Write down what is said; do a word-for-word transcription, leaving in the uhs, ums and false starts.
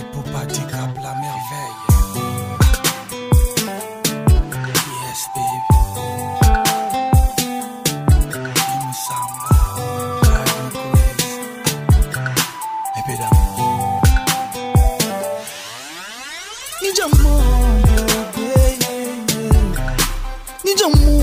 pour pas dire cap la merveille. Yes, baby. Il me semble. Drive me crazy. Épée d'amour. Ni jamour, baby. Ni jamour.